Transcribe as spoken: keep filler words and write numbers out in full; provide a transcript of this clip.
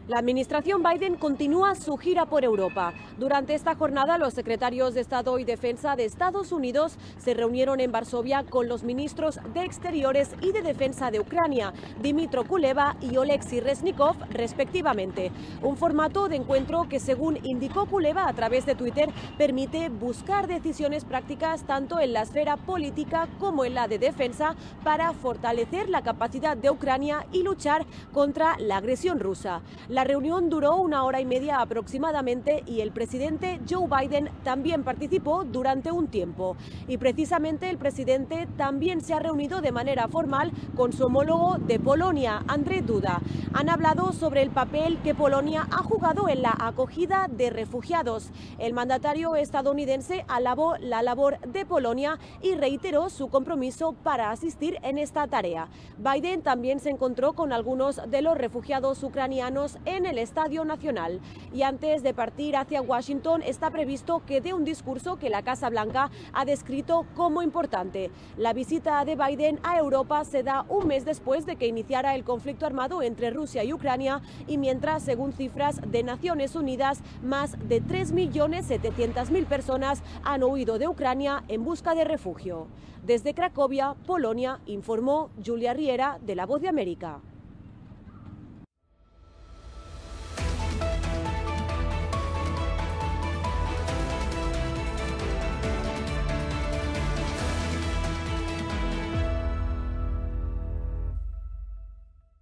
La administración Biden continúa su gira por Europa. Durante esta jornada, los secretarios de Estado y Defensa de Estados Unidos se reunieron en Varsovia con los ministros de Exteriores y de Defensa de Ucrania, Dmytro Kuleba y Oleksiy Reznikov, respectivamente. Un formato de encuentro que, según indicó Kuleba a través de Twitter, permite buscar decisiones prácticas tanto en la esfera política como en la de defensa para fortalecer la capacidad de Ucrania y luchar contra la agresión rusa. La reunión duró una hora y media aproximadamente y el presidente Joe Biden también participó durante un tiempo. Y precisamente el presidente también se ha reunido de manera formal con su homólogo de Polonia, Andrzej Duda. Han hablado sobre el papel que Polonia ha jugado en la acogida de refugiados. El mandatario estadounidense alabó la labor de Polonia y reiteró su compromiso para asistir en esta tarea. Biden también se encontró con algunos de los refugiados ucranianos en el Estadio Nacional. Y antes de partir hacia Washington está previsto que dé un discurso que la Casa Blanca ha descrito como importante. La visita de Biden a Europa se da un mes después de que iniciara el conflicto armado entre Rusia y Ucrania y mientras, según cifras de Naciones Unidas, más de tres millones setecientas mil personas han huido de Ucrania en busca de refugio. Desde Cracovia, Polonia, informó Julia Riera de La Voz de América.